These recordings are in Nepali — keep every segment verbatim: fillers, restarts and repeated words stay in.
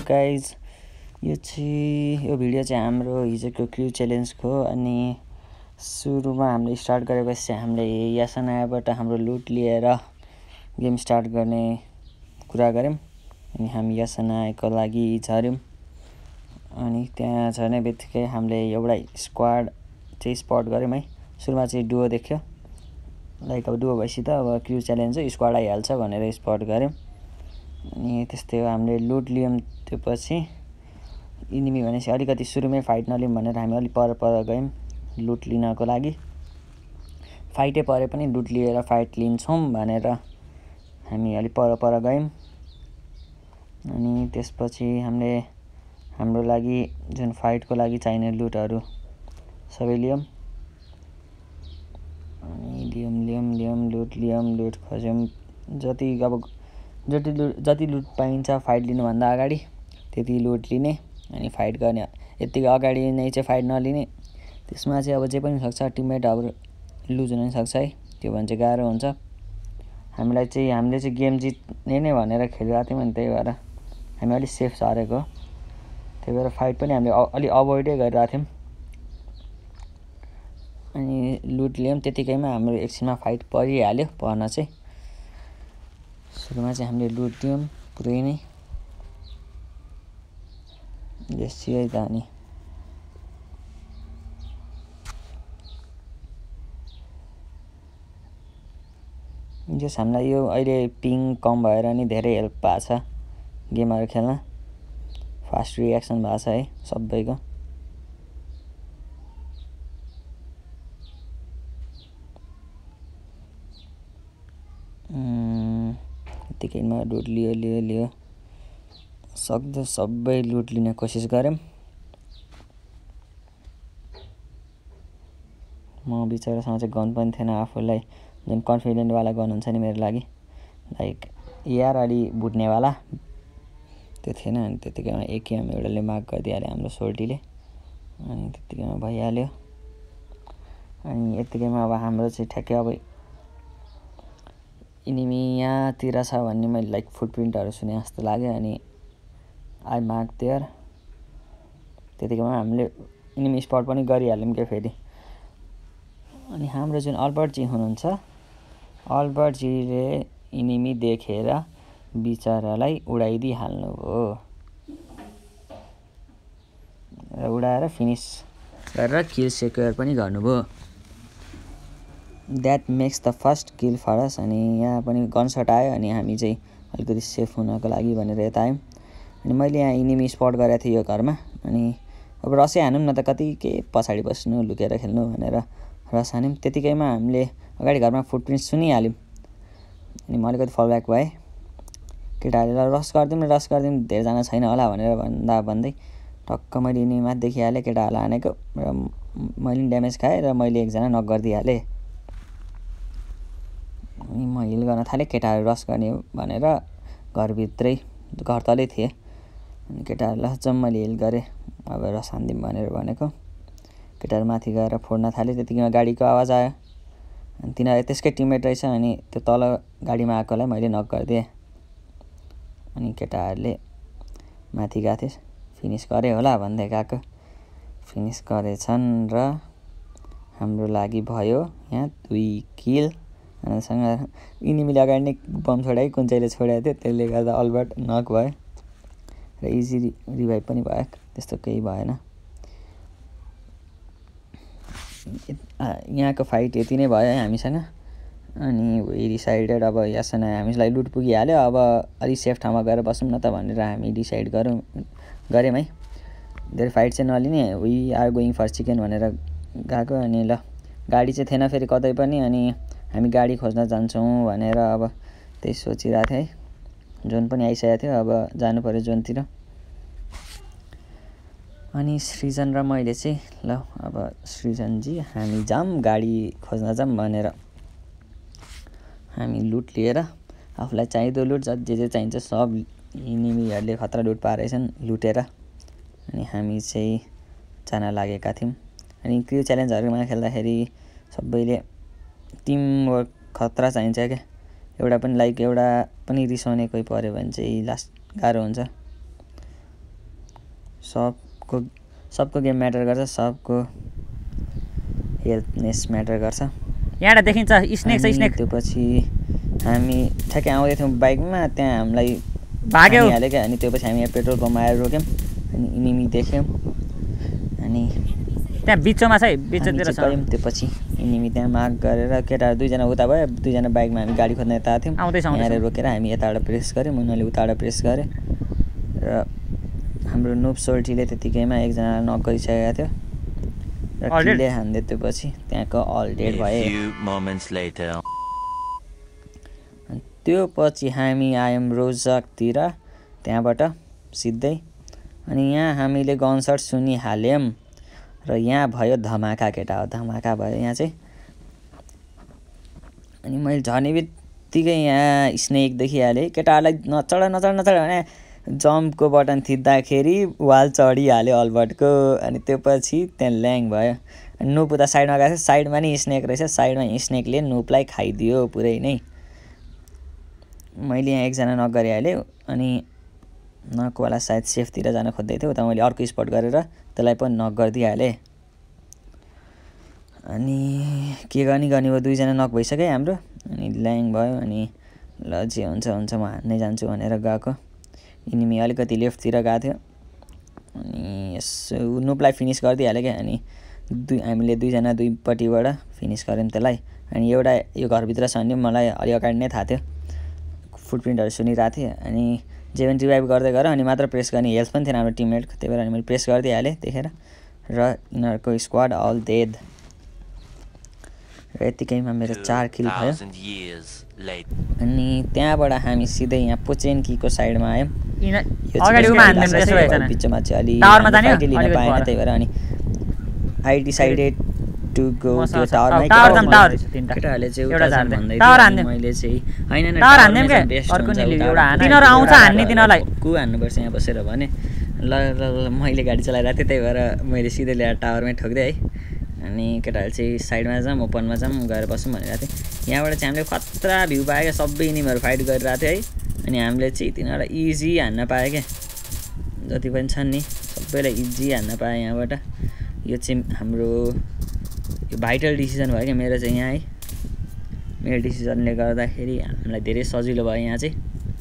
गाइज, यो चाहिँ यो भिडियो चाहिँ हाम्रो हिजोको क्र्यु च्यालेन्जको हो। अनि सुरुमा हामीले स्टार्ट गरेपछि हामीले यासनाबाट हाम्रो लुट लिएर गेम स्टार्ट गर्ने कुरा गऱ्यौँ। अनि हामी यासनाको लागि झऱ्यौँ। अनि त्यहाँ झर्ने बित्तिकै हामीले एउटा स्क्वाड चाहिँ स्पट गऱ्यौँ है। सुरुमा चाहिँ डुओ देख्यो, लाइक अब डुओ भएपछि त अब क्र्यु च्यालेन्ज हो, स्क्वाड आइहाल्छ भनेर स्पट गऱ्यौँ। अनि त्यस्तै हो, हामीले लुट लियौँ। त्यो पछि इनिमी भनेपछि अलिकति सुरुमै फाइट नलिउँ भनेर हामी अलिक पर पर गयौँ लुट लिनको लागि। फाइटै परे पनि लुट लिएर फाइट लिन्छौँ भनेर हामी अलिक पर पर गयौँ। अनि त्यसपछि हामीले हाम्रो लागि जुन फाइटको लागि चाहिने लुटहरू सबै लियौँ। अनि लियौँ लियौँ लियौँ लुट लियौँ, लुट खोज्यौँ। जति अब जति लुट जति लुट पाइन्छ फाइट लिनुभन्दा अगाडि त्यति लुट लिने अनि फाइट गर्ने। यतिकै अगाडि नै चाहिँ फाइट नलिने, त्यसमा चाहिँ अब जे पनि सक्छ, टिममेट अब लुज हुन सक्छ है। त्यो भने चाहिँ गाह्रो हुन्छ। हामीलाई चाहिँ हामीले चाहिँ गेम जित्ने नै भनेर खेलिरहेको थियौँ। अनि त्यही भएर हामी अलिक सेफ झरेको, त्यही भएर फाइट पनि हामीले अलि अभोइडै गरिरहेको थियौँ। अनि लुट लियौँ, त्यतिकैमा हाम्रो एकछिनमा फाइट परिहाल्यो। पर्न चाहिँ सुरुमा चाहिँ हामीले लुट दियौँ पुरै नै बेसी है त। अनि जस हामीलाई यो अहिले पिङ कम भएर नि धेरै हेल्प भएको छ गेमहरू खेल्न। फास्ट रियाक्सन भएको छ है सबैको। यतिकैमा लुट लियो लियो लियो सक्दो सबै लुट लिने कोसिस गऱ्यौँ। म बिचरासँग चाहिँ गन पनि थिएन। आफूलाई जुन कन्फिडेन्टवाला गन हुन्छ नि मेरो लागि, लाइक यार अलि भुट्नेवाला, त्यो थिएन। अनि त्यतिकैमा एकेएम एउटाले मार्क गरिदिइहाल्यो हाम्रो सोल्टीले। अनि त्यतिकैमा भइहाल्यो। अनि यतिकैमा अब हाम्रो चाहिँ ठ्याक्कै अब इनिमी यहाँतिर छ भन्ने मैले लाइक फुटप्रिन्टहरू सुने जस्तो लाग्यो। अनि आई मार्क देयर। त्यतिकैमा हामीले इनिमी स्पट पनि गरिहाल्यौँ क्या फेरि। अनि हाम्रो जुन अल्बर्टजी हुनुहुन्छ, अल्बर्टजीले इनिमी देखेर बिचरालाई उडाइदिइहाल्नु भयो र उडाएर फिनिस गरेर किल सेक्योर पनि गर्नुभयो। That makes the first kill for us. अनि यहाँ पनि गनसट आयो। अनि हामी चाहिँ अलिकति सेफ हुनको लागि भनेर यता आयौँ। अनि मैले यहाँ इनिमी स्पट गरेको थिएँ यो घरमा। अनि अब रसै हानौँ न त, कति के पछाडि बस्नु लुकेर खेल्नु भनेर रस हान्यौँ। त्यतिकैमा हामीले अगाडि घरमा फुटप्रिन्ट सुनिहाल्यौँ। अनि म अलिकति फल ब्याक भएँ। केटाहरूले रस गरिदिउँ न रस गरिदिउँ, धेरैजना छैन होला भनेर भन्दा भन्दै टक्क मैले इनिमीमा देखिहालेँ केटाहरूलाई हानेको र मैले पनि ड्यामेज खाएँ र मैले एकजना नक गरिदिइहालेँ। अनि म हिल गर्न थालेँ, केटाहरू रस गर्ने हो भनेर घरभित्रै घर तलै थिएँ। अनि केटाहरूलाई जम्म मैले हिल गरेँ, अब रस हानिदिउँ भनेर भनेको। केटाहरू माथि गएर फोड्न थालेँ। त्यतिकैमा गाडीको आवाज आयो। अनि तिनीहरू त्यसकै टिममेट रहेछ। अनि त्यो तल गाडीमा आएकोलाई मैले नक गरिदिएँ। अनि केटाहरूले माथि गएको थिएँ, फिनिस गरे होला भन्दै गएको, फिनिस गरेछन् र हाम्रो लागि भयो यहाँ दुई किल। सँग इनिमीले अगाडि नै बम छोडाइ कुन चाहिँले छोडेको थियो, त्यसले गर्दा अल्बर्ट नक भयो र इजी रिभाइभ पनि भयो। त्यस्तो केही भएन। यहाँको फाइट यति नै भयो है हामीसँग। अनि वी डिसाइडेड अब यासना हामीलाई लुट पुगिहाल्यो, अब अलिक सेफ ठाउँमा गएर बसौँ न त भनेर हामी डिसाइड गरौँ गऱ्यौँ है। धेरै फाइट चाहिँ नलिने, we are going for chicken भनेर गएको। अनि ल गाडी चाहिँ थिएन फेरि कतै पनि। अनि हामी गाडी खोज्न जान्छौँ भनेर अब त्यही सोचिरहेको थिएँ है। जोन पनि आइसकेको थियो, अब जानु पऱ्यो जोनतिर। अनि सृजन र मैले चाहिँ ल अब सृजनजी हामी जाऊँ गाडी खोज्न जाऊँ भनेर हामी लुट लिएर आफूलाई चाहिँदो लुट जे जे चाहिन्छ सब इनिमीहरूले खतरा लुट पारेछन् लुटेर। अनि हामी चाहिँ जान लागेका थियौँ। अनि क्र्यु च्यालेन्जहरूमा खेल्दाखेरि सबैले टिमवर्क खतरा चाहिन्छ क्या। एउटा पनि लाइक एउटा पनि रिसाउने कोही पऱ्यो भने चाहिँ लास्ट गाह्रो हुन्छ। सबको सबको गेम म्याटर गर्छ, सबको हेल्थनेस म्याटर गर्छ। यहाँबाट देखिन्छ स्नेक छ स्नेक। त्यो पछि हामी ठ्याक्कै आउँदै थियौँ बाइकमा, त्यहाँ हामीलाई भाग्यो हाल्यो क्या। अनि त्यो पछि हामी यहाँ पेट्रोल पम्पमा आएर रोक्यौँ अनि इनिमी देख्यौँ अनि त्यहाँ बिचमा छ है, बिचतिर छ। गयौँ त्यो पछि इनिमी त्यहाँ मार्क गरेर केटाहरू दुईजना उता भयो, दुईजना बाइकमा हामी गाडी खोज्न यता थियौँ। आउँदैछ यहाँ रोकेर हामी यताबाट प्रेस गऱ्यौँ, उनीहरूले उताबाट प्रेस गरे र हाम्रो नुप सोल्टीले त्यतिकैमा एकजना नक गरिसकेको थियो र किलले हान्दै त्यो पछि त्यहाँको अल डेड भए। त्यो पछि हामी आयौँ रोजकतिर त्यहाँबाट सिधै। अनि यहाँ हामीले गनसट सुनिहाल्यौँ र यहाँ भयो धमाका केटा हो, धमाका भयो यहाँ चाहिँ। अनि मैले झर्ने बित्तिकै यहाँ स्नेक देखिहालेँ। केटाहरूलाई नचढ नचढ नचढ भने जम्पको बटन थिच्दाखेरि वाल चढिहाल्यो अल्बर्टको। अनि त्यो पछि त्यहाँ ल्याङ भयो। अनि नुप उता साइडमा गएको छ, साइडमा नि स्नेक रहेछ, साइडमा स्नेकले नुपलाई खाइदियो पुरै नै। मैले यहाँ एकजना नक गरिहालेँ अनि नकवाला सायद सेफतिर जान खोज्दै थियो, उता मैले अर्को स्पट गरेर त्यसलाई पनि नक गरिदिइहालेँ। अनि के गर्ने गर्ने भयो, दुईजना नक भइसक्यो हाम्रो। अनि ल्याङ भयो अनि ल जे हुन्छ हुन्छ म हान्नै जान्छु भनेर गएको। इनिमी अलिकति लेफ्टतिर गएको थियो अनि यसो नुपलाई फिनिस गरिदिइहाल्यो क्या। अनि दुई हामीले दुईजना दुईपट्टिबाट फिनिस गऱ्यौँ त्यसलाई। अनि एउटा यो घरभित्र छ भने मलाई अलि अगाडि नै थाहा थियो, फुटप्रिन्टहरू सुनिरहेको थिएँ। अनि जे पनि रिभाइभ गर्दै गरेँ अनि मात्र प्रेस गर्ने, हेल्थ पनि थिएन हाम्रो टिममेटको, त्यही भएर अनि मैले प्रेस गरिदिइहालेँ त्यतिखेर। र यिनीहरूको स्क्वाड अल डेड र यतिकैमा मेरो चार किल भयो। अनि त्यहाँबाट हामी सिधै यहाँ पोचेन्कीको साइडमा आयौँ। बिचमा चाहिँ अलि लिन पाएन, त्यही भएर अनि आई डिसाइडेड टु गो त्यो टावरमै। केटाहरूले चाहिँ उता जान भन्दै थियो, मैले चाहिँ हैन न टावर हान्ने के अर्को नि एउटा हान, तिनीहरु आउँछ हान्ने, तिनीहरुलाई कु हान्नुपर्छ यहाँ बसेर भने। ल ल मैले गाडी चलाइरहेको थिएँ, त्यही भएर मैले सिधै ल्याएर टावरमै ठोक्दै है। अनि केटाहरूले चाहिँ साइडमा जाऊँ ओपनमा जाऊँ गएर बसौँ भनिरहेको थिएँ। यहाँबाट चाहिँ हामीले खतरा भ्यू पायो क्या, सबै इनिमीहरू फाइट गरिरहेको थियो है। अनि हामीले चाहिँ तिनीहरूलाई इजी हान्न पायो क्या, जति पनि छन् नि सबैलाई इजी हान्न पायो यहाँबाट। यो चाहिँ हाम्रो यो भाइटल डिसिजन भयो क्या मेरो चाहिँ यहाँ है। मेरो डिसिजनले गर्दाखेरि हामीलाई धेरै सजिलो भयो यहाँ चाहिँ।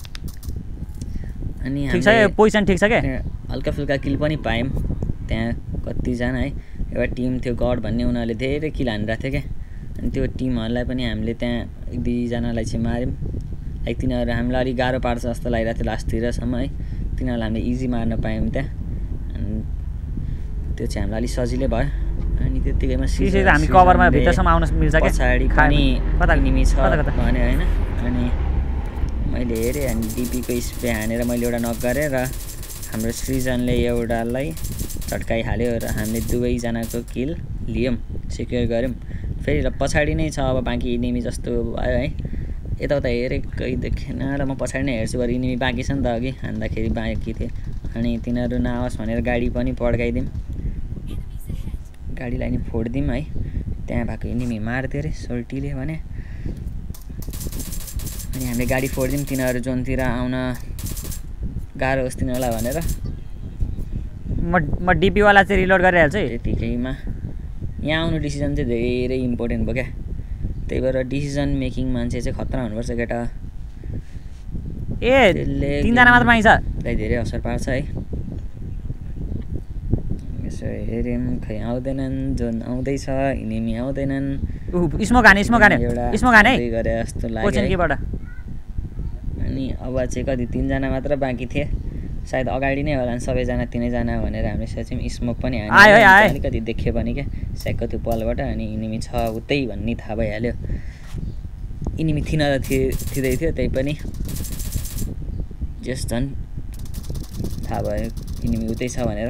अनि ठिक छ, पोजिसन ठिक छ क्या, हल्का फुल्का किल पनि पायौँ त्यहाँ कतिजना है। एउटा टिम थियो गड भन्ने, उनीहरूले धेरै किल हानिरहेको थियो क्या। अनि त्यो टिमहरूलाई पनि हामीले त्यहाँ एक दुईजनालाई चाहिँ माऱ्यौँ। लाइक तिनीहरू हामीलाई अलिक गाह्रो पार्छ जस्तो लागिरहेको थियो लास्टतिरसम्म है। तिनीहरूलाई हामीले इजी मार्न पायौँ त्यहाँ, अनि त्यो चाहिँ हामीलाई अलिक सजिलै भयो। अनि त्यतिकैमा हामी कभरमा भित्रसम्म आउन मिल्छ क्या, पछाडि पनि इनिमी छ भने होइन। अनि मैले हेरेँ अनि डिपीको स्प्रे हानेर मैले एउटा नक गरेँ र हाम्रो सृजनले एउटालाई चट्काइहाल्यो र हामीले दुवैजनाको किल लियौँ, सिक्योर गऱ्यौँ। फेरि र पछाडि नै छ अब बाँकी इनिमी जस्तो भयो है। यताउता हेरेँ कहीँ देखेन र म पछाडि नै हेर्छु, बरु इनिमी बाँकी छ नि त अघि हान्दाखेरि बाँकी थियो। अनि तिनीहरू नआओस् भनेर गाडी पनि पड्काइदिउँ, गाडीलाई नि फोडिदिउँ है। त्यहाँ भएको इनिमी मारिदियो अरे सोल्टीले भने। अनि हामीले गाडी फोडिदिउँ तिनीहरू जोनतिर आउन गाह्रो होस् तिनीहरूलाई भनेर। म म डिपीवाला चाहिँ रिलोड गरिहाल्छु है। त्यतिकैमा यहाँ आउनु डिसिजन चाहिँ धेरै इम्पोर्टेन्ट भयो क्या, त्यही भएर डिसिजन मेकिङ मान्छे चाहिँ खतरा हुनुपर्छ केटा। ए तिनजना मात्र पाइन्छ, त्यसलाई धेरै असर पार्छ है। यसो हेऱ्यौँ खै आउँदैनन्, जोन आउँदैछ इनिमी आउँदैनन्। स्मोक हाने स्मोक हाने स्मोक हाने गरे जस्तो लाग्यो। अनि अब चाहिँ कति तिनजना मात्र बाँकी थिए, सायद अगाडि नै होला सबैजना तिनैजना भनेर हामीले सोच्यौँ। स्मोक पनि हान्यो, अलिकति देख्यो भने क्या स्याकको त्यो पलबाट। अनि इनिमी छ उतै भन्ने थाहा भइहाल्यो। इनिमी थिन र थिँदै थियो, त्यही पनि जस झन् थाहा भयो इनिमी उतै छ भनेर।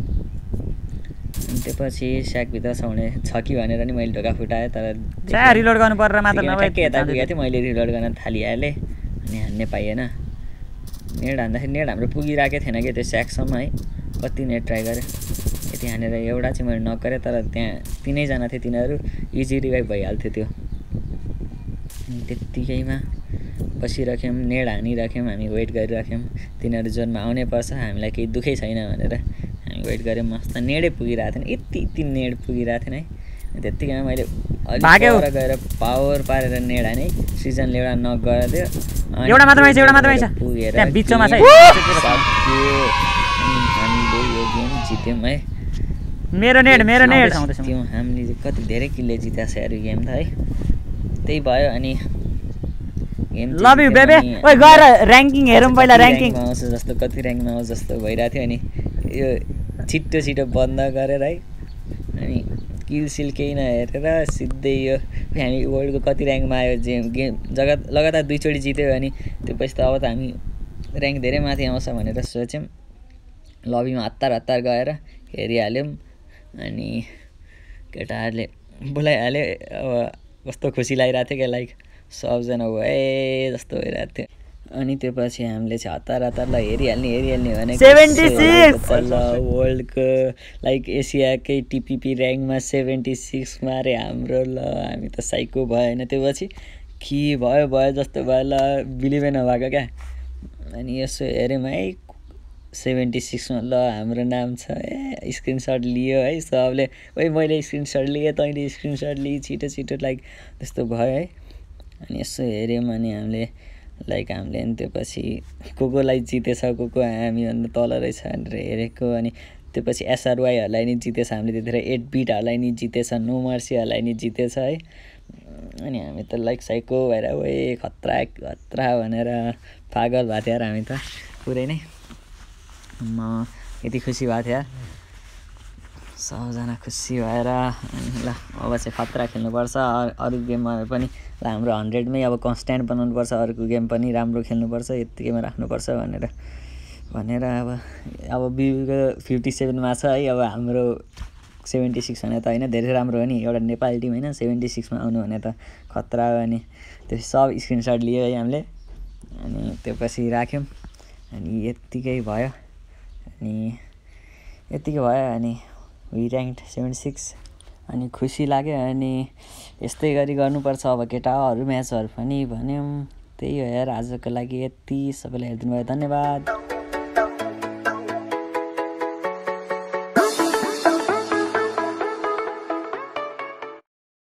अनि त्यसपछि स्याकभित्र छ भने छ कि भनेर नि मैले ढोका फुटाएँ, तर रिलोड गर्नु परेर मात्र नभए के यता पुगेको थियो, मैले रिलोड गर्न थालिहालेँ अनि हान्ने पाइएन। नेट हान्दाखेरि नेट हाम्रो पुगिरहेकै थिएन कि त्यो स्याकसम्म है। कति नेट ट्राई गरेँ, यति हानेर एउटा चाहिँ मैले नक गरेँ, तर त्यहाँ तिनैजना थियो, तिनीहरू इजी रिभाइभ भइहाल्थ्यो त्यो। अनि त्यत्तिकैमा बसिराख्यौँ, नेट हानिराख्यौँ, हामी वेट गरिराख्यौँ तिनीहरू जोनमा आउनै पर्छ, हामीलाई केही दुःखै छैन भनेर हामी वेट गऱ्यौँ मस्त नेडै पुगिरहेको थिएन यति यति नेड पुगिरहेको थिएन है त्यत्तिकैमा मैले अलिक गएर पावर पारेर नेड हाने सिजनले एउटा नक गरेको थियो एउटा मात्र माइछ एउटा मात्र माइछ पुगेर त्यहाँ बिचमा छ हामीले यो गेम जित्यौँ है मेरो नेड मेरो नेड त्यो हामीले कति धेरै किलले जितेको छ यार यो गेम त है त्यही भयो अनि गेम लभ यु बेबी ओइ गएर र्याङ्किङ हेरौँ पहिला र्याङ्किङ आउँछ जस्तो कति र्याङ्कमा आउँछ जस्तो भइरहेको थियो अनि यो छिट्टो छिटो बन्द गरेर है अनि किल सिल केही नहेरेर सिधै यो हामी वर्ल्डको कति र्याङ्कमा आयो जे गेम जग्गा लगातार दुईचोटि जित्यो अनि त्यसपछि त अब त हामी र्याङ्क धेरै माथि आउँछ भनेर सोच्यौँ लबीमा हतार हतार गएर हेरिहाल्यौँ अनि केटाहरूले बोलाइहाल्यो अब कस्तो खुसी लागिरहेको थियो क्या लाइक सबजना भए जस्तो भइरहेको थियो अनि त्यो पछि हामीले चाहिँ हतार हतारलाई हेरिहाल्ने हेरिहाल्ने भनेको ल वर्ल्डको लाइक एसियाकै टिपिपी ऱ्याङ्कमा सेभेन्टी सिक्समा अरे हाम्रो ल हामी त साइको भयो होइन त्यो पछि के भयो भयो जस्तो भयो ल बिलिभै नभएको क्या अनि यसो हेऱ्यौँ है सेभेन्टी सिक्समा ल हाम्रो नाम छ ए स्क्रिनसट लियो है सबले ओइ मैले स्क्रिनसट लिएँ तैँले स्क्रिनसट लिएँ छिटो छिटो लाइक त्यस्तो भयो है अनि यसो हेऱ्यौँ अनि हामीले लाइक हामीले अनि त्यो पछि को कोलाई जितेछ को को हामीभन्दा तल रहेछ भनेर हेरेको अनि त्यो पछि एसआरवाईहरूलाई नि जितेछ हामीले त्यतिखेर एट बिटहरूलाई नि जितेछ नो मर्सीहरूलाई नि जितेछ है अनि हामी त लाइक साइको भएर ओए खतरा खतरा भनेर पागल भएको थियो यार हामी त पुरै नै म यति खुसी भएको थियो सबजना खुसी भएर ल अब चाहिँ खतरा खेल्नुपर्छ अरू गेममा पनि ल हाम्रो हन्ड्रेडमै अब कन्स्ट्यान्ट बनाउनुपर्छ अरूको गेम पनि राम्रो खेल्नुपर्छ यत्तिकैमा राख्नुपर्छ भनेर भनेर अब अब बिबीको फिफ्टी सेभेनमा छ है अब हाम्रो सेभेन्टी सिक्स भने त होइन धेरै राम्रो हो नि एउटा नेपाली टिम होइन सेभेन्टी सिक्समा आउनु भने त खतरा हो अनि त्यो सब स्क्रिनसट लियो है हामीले अनि त्यो पछि राख्यौँ अनि यत्तिकै भयो अनि यत्तिकै भयो अनि वी ऱ्याङ्क्ड सेभेन्टी सिक्स अनि खुसी लाग्यो अनि यस्तै गरी गर्नुपर्छ अब केटा अरू म्याचहरू पनि भन्यौँ त्यही हो यार आजको लागि यति सबैलाई हेरिदिनु भयो धन्यवाद।